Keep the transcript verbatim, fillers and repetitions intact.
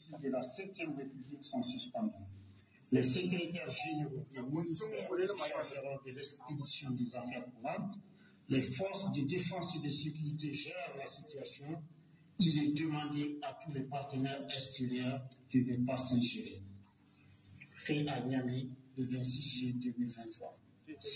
de la septième République sont suspendus. Les secrétaires généraux des ministères chargés de l'expédition des affaires courantes, les forces de défense et de sécurité gèrent la situation. Il est demandé à tous les partenaires extérieurs de ne pas s'ingérer. Fait à Niamey le vingt-six juillet deux mille vingt-trois.